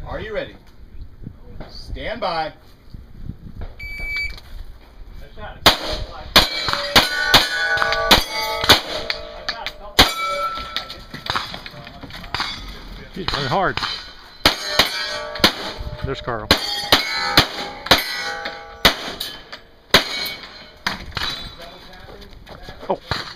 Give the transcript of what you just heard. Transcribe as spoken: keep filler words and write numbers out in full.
Are you ready? Stand by. He's running hard. There's Carl. Oh.